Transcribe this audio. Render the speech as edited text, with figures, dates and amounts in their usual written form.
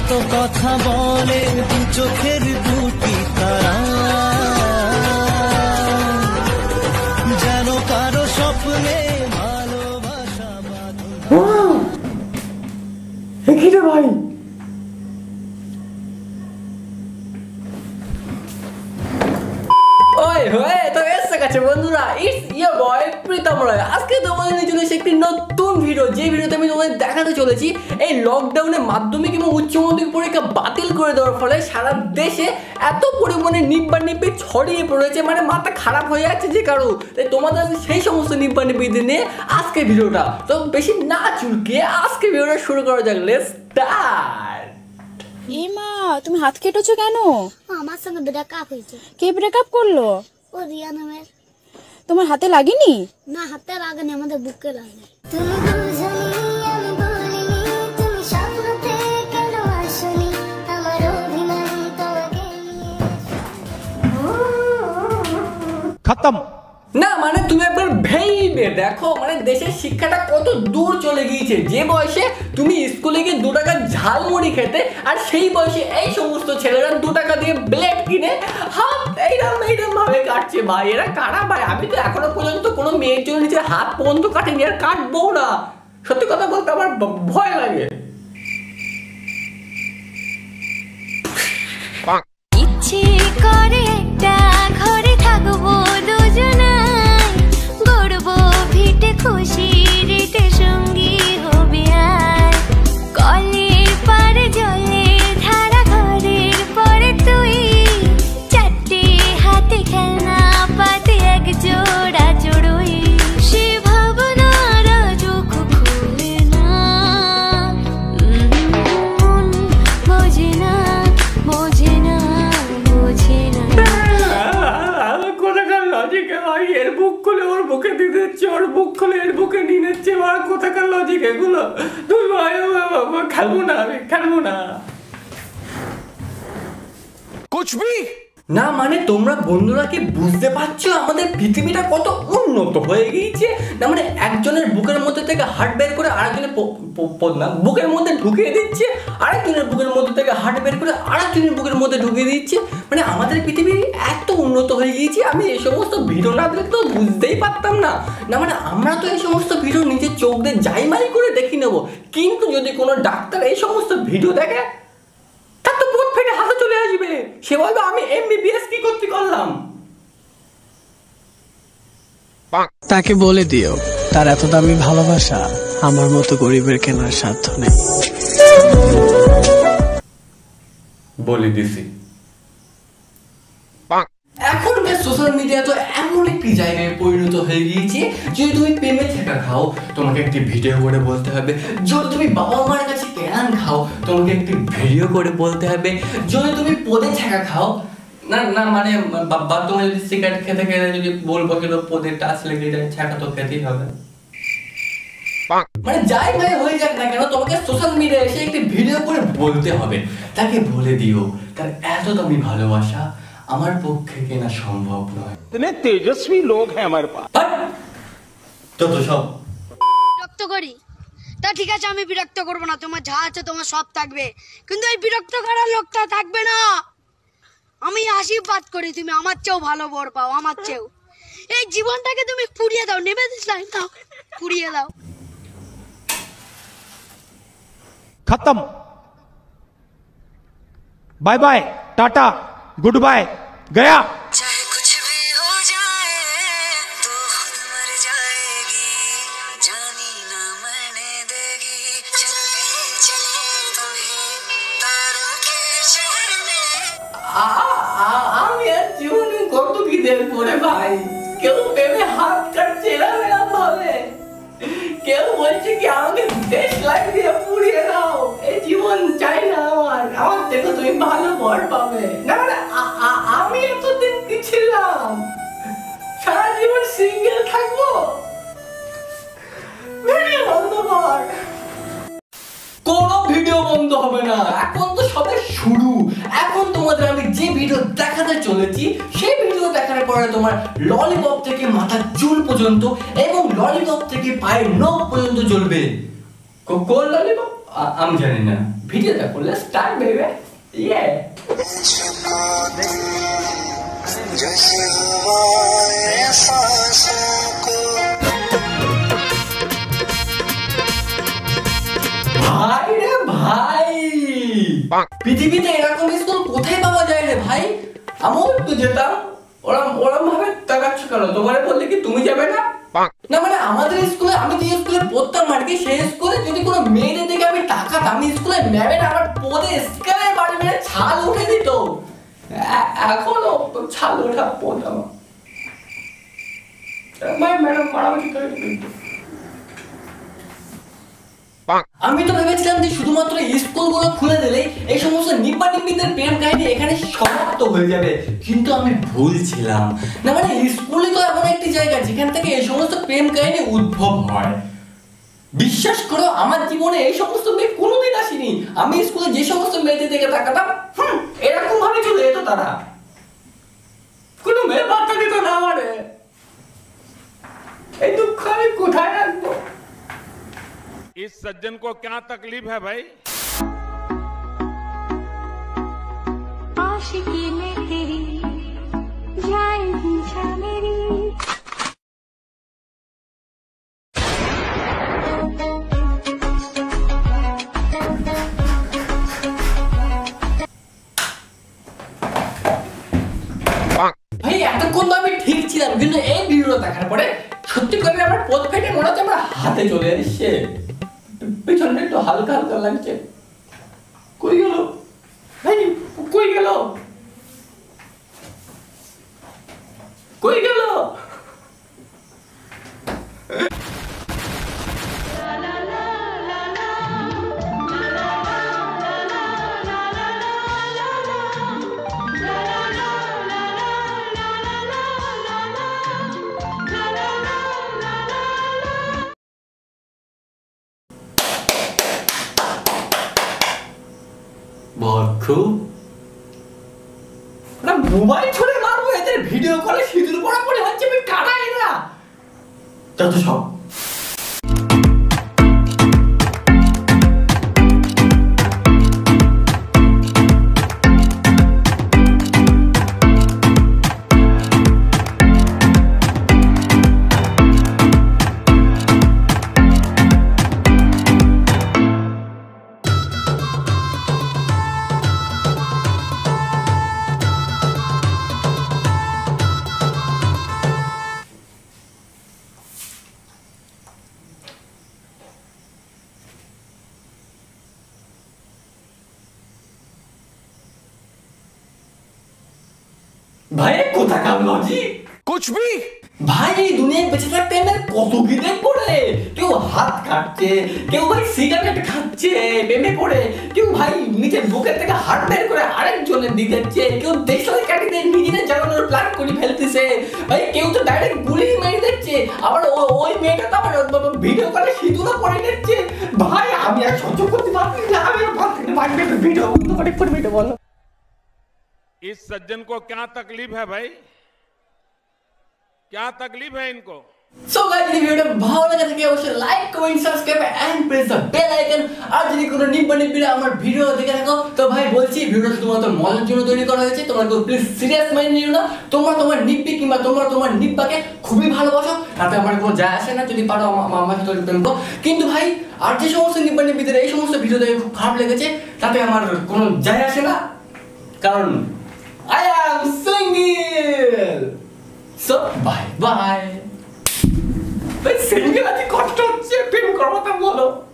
কত কথা বলে দু চোখের দুটি তারা, যেন কারো স্বপ্নে ভালোবাসা বাঁধা। ভাই ওই হয়ে তো এসে গেছে বন্ধুরা, it's your boy Pritam Roy. আজকে তোমাদের জন্য একটি নতুন ভিডিও, যে ভিডিওতে আমি তোমাদের দেখাতে চলেছি এই লকডাউনে মাধ্যমিক এবং উচ্চ মাধ্যমিক পরীক্ষা বাতিল করে দেওয়ার ফলে সারা দেশে এত পরিমাণে নিব্বা-নিব্বি ছড়িয়ে পড়েছে, মানে মাথা খারাপ হয়ে যাচ্ছে যে কারো। তাই তোমাদের সেই সমস্ত নিব্বা-নিব্বিদের নিয়ে আজকে ভিডিওটা, তো বেশি না চুলকিয়ে আজকে ভিডিওটা শুরু করা যাক। Let's start. এ মা, তুমি হাত কেটেছো কেন? আমার সঙ্গে ব্রেকআপ হয়েছে। কে ব্রেকআপ করলো? ও রিয়া নামের। তোমার হাতে লাগেনি? না, হাতে লাগেনি, আমাদের বুকে লাগে। খতম না, মানে তুমি একবার ভেবে দেখো, মানে দেশের শিক্ষাটা কত দূর চলে গিয়েছে। যে বয়সে তুমি স্কুলে গিয়ে 2 টাকা ঝালমুড়ি খেতে, আর সেই বয়সে এই সমস্ত ছেলেরা 2 টাকা দিয়ে ব্লেড কিনে হাত এইরকম ভাবে কাটছে। ভাই এরা কারা ভাই? আমি তো এখনো পর্যন্ত কোনো মেয়ের জন্য নিজের হাত পর্যন্ত কাটিনি, আর কাটবো না। সত্যি কথা বলতে আমার ভয় লাগে। ইচ্ছে করে একটা ঘরে থাকবো দুজনাই, গড়বো ভিটে খুশির রেটে সঙ্গী হবে আর, কলের পারে জলের ধারা ঘরের পরে তুই, 4টে হাতে খেলনা পাতে এক জোড়া চড়ুই, সে ভাবনার চোখ খুলে না, বোঝে না বোঝে না বোঝে না। কোথাকার লজিক ভাই? এর বুক খুলে ওর বুকে দিয়ে দিচ্ছে, ওর বুক খুলে এর বুকে নিয়ে নিচ্ছে। কোথাকার লজিক এগুলো? তুই ভাই খেলবো না, আমি খেলবো না কুছবি না। মানে তোমরা বন্ধুরা কি বুঝতে পারছো আমাদের পৃথিবীটা কত উন্নত হয়ে গিয়েছে? না মানে একজনের বুকের মধ্যে থেকে হার্ট বের করে আরেকজনের বুকের মধ্যে ঢুকিয়ে দিচ্ছে, আরেকজনের বুকের মধ্যে থেকে হার্ট বের করে আরেকজনের বুকের মধ্যে ঢুকিয়ে দিচ্ছে। মানে আমাদের পৃথিবী এত উন্নত হয়ে গিয়েছে, আমি এই সমস্ত ভিডিও না দেখলে তো বুঝতেই পারতাম না। না মানে আমরা তো এই সমস্ত ভিডিও নিজের চোখ দিয়ে জাইমাই করে দেখি নেবো, কিন্তু যদি কোনো ডাক্তার এই সমস্ত ভিডিও দেখে তার তো বুক ফেটে হাতে চলে আসবে। সে বলবে আমি MBBS কি করতে করলাম। তাকে বলে দিও তার এত দামি ভালোবাসা আমার মতো গরিবের কেনার সাধ্য নেই। বলে দিছি। এখনকার সোশ্যাল মিডিয়া তো এমন একটি জায়গায় পরিণত হয়ে গিয়েছে, যদি তুমি প্রেমে ছেঁকা খাও তোমাকে একটি ভিডিও করে বলতে হবে, যদি তুমি বাবা মার কাছে কেরান খাও তোমাকে একটি ভিডিও করে বলতে হবে, যদি তুমি পদে ছেঁকা খাও না না মানে বাথরুমে যদি সিগারেট খেতে খেতে যদি বলবো কিন্তু পদে টাচ লেগে যায়, ছেঁকা তো খেতেই হবে। মানে যাই ভাই হয়ে যাক না কেন, তোমাকে সোশ্যাল মিডিয়ায় এসে একটি ভিডিও করে বলতে হবে। তাকে বলে দিও তার এত দামি ভালোবাসা আমার পক্ষে কেনা সম্ভব নয়। इतने तेजस्वी लोग हैं हमारे पास। তো সব বিরক্ত করি তা ঠিক আছে, আমি বিরক্ত করবো না। তোমার যা আছে তোমার সব থাকবে, কিন্তু এই বিরক্ত করার লোকটা থাকবে না। আমি আশীর্বাদ করি তুমি আমার চেয়েও ভালো বর পাও, আমার চেয়েও। এই জীবনটাকে তুমি পুড়িয়ে দাও, নেবে দাও, পুড়িয়ে দাও। खत्म, bye bye, tata, goodbye, गया। चाहे कुछ भी हो जाए तो खुद मर जाएगी, जानी ना मैंने देगी, चले चले तुम्हें तारों के शहर में। আমি আর জীবনে কত কি দেখবো রে ভাই? কেউ প্রেমে হাত কাটছে এরকম ভাবে, কেউ বলছে কি আমাকে দেশ লাইট দিয়ে পুড়িয়ে দাও, এই জীবন চাই না আমার, আমার থেকে তুমি ভালো বর পাবে না। মানে আমি এতদিন কি ছিলাম? সারা জীবন সিঙ্গেল থাকবো? ভিডিও বন্ধ কর। কোনো ভিডিও বন্ধ হবে না, এখন তো সবে শুরু। এখন তোমাদের আমি যে ভিডিও দেখাতে চলেছি সেই ভিডিও দেখার পরে তোমার ললিপপ থেকে মাথার চুল পর্যন্ত এবং ললিপপ থেকে পায়ের নখ পর্যন্ত জ্বলবে। কোন ললিপপ আমি জানি না ভিডিওটা করলে স্টার্ট বেবে ইয়ে जैसे हुआ सांसों को ভাই রে ভাই পৃথিবীতে এরকম স্কুল কোথায় পাওয়া যায় রে ভাই আমিও তো যেতাম ওরম ভাবে তাকাচ্ছ কেন তোমারে বললে কি তুমি যাবে না না মানে আমাদের স্কুলে আমি যে স্কুলে পড়তাম আর কি সেই স্কুলে যদি কোনো মেয়েদের দিকে আমি তাকাতাম স্কুলে ম্যামের আমার পদে স্কেলে বাড়ি মেরে ছাল উঠে দিত এখনো ছাল ওঠা পদ আমার ম্যাডাম মারামারি করে আমি তো ভেবেছিলাম যে শুধুমাত্র স্কুলগুলো খুলে দিলে এই সমস্ত নিব্বানিব্বিদের প্রেম কাহিনী এখানে সমাপ্ত হয়ে যাবে কিন্তু আমি ভুল ছিলাম না মানে স্কুলই তো এমন একটি জায়গা যেখান থেকে এই সমস্ত প্রেম কাহিনী উদ্ভব হয় বিশ্বাস করো আমার জীবনে এই সমস্ত মেয়ে কোনোদিন আসেনি আমি স্কুলে যে সমস্ত মেয়েদের দিকে তাকাতাম এরকম ভাবে চলে যেত তারা কোনো মেয়ে বার্তা দিত না আমারে এই দুঃখ আমি কোথায় রাখবো इस सज्जन को क्या तकलीफ है भाई आशिकी में तेरी जाएगी जा मेरी ভাই এতক্ষণ তো আমি ঠিক ছিলাম কিন্তু এই ভিডিও দেখার পরে সত্যি করে আমার পথ ফেটে মনে হচ্ছে আমার হাতে চলে এসছে পিছনটা একটু হালকা হালকা লাগছে কই গেল ভাই কই গেল কই গেল মোবাইল ছড়ে মারবো এদের ভিডিও কলে সিঁদুর পড়া পড়ে হচ্ছে আমি কারা এরা যত সব ভাই কোথা কাম লজি कुछ भी ভাই এই দুনিয়ায় বেঁচে থাকতে আমার কত কি দেখ পড়ে কেউ হাত কাটছে কেউ ভাই সিগারেট খাচ্ছে প্রেমে পড়ে কেউ ভাই নিজের বুকের থেকে হাত বের করে আরেকজনের দিকে যাচ্ছে কেউ দেশলাই কাটি দিয়ে নিজেদের জ্বালানোর প্ল্যান করে ফেলতেছে ভাই কেউ তো ডাইরেক্ট গুলি মেরে দিচ্ছে আবার ওই মেয়েটা তো আবার ভিডিও কলে সিঁদুরও পরে নিচ্ছে ভাই আমি আর সহ্য করতে পারছি না আমি আর পারছি না ভাই ভিডিও বন্ধ করে পড়ে ভিডিও বলো इस सज्जन को क्या तकलीफ है भाई क्या तकलीफ है इनको সো গাইস এই ভিডিওটা ভালো লাগে থাকে অবশ্যই like comment subscribe and press the bell icon আর যদি কোনো নিব্বানিব্বিরা আমার ভিডিও দেখে থাকো তো ভাই বলছি ভিডিওটা শুধুমাত্র মজার জন্য তৈরি করা হয়েছে তোমরা কেউ প্লিজ সিরিয়াস মাইন্ড নিও না তোমরা তোমার নিব্বি কিংবা তোমরা তোমার নিব্বাকে খুবই ভালোবাসো তাতে আমার কোনো যায় আসে না যদি পারো আমার সাথে প্রেম করো কিন্তু ভাই আর যে সমস্ত নিব্বানিব্বিদের এই সমস্ত ভিডিও দেখে খুব খারাপ লেগেছে তাতে আমার কোনো যায় আসে না কারণ I am single. So bye bye. But single আছে কষ্ট হচ্ছে প্রেম করবো তা বলো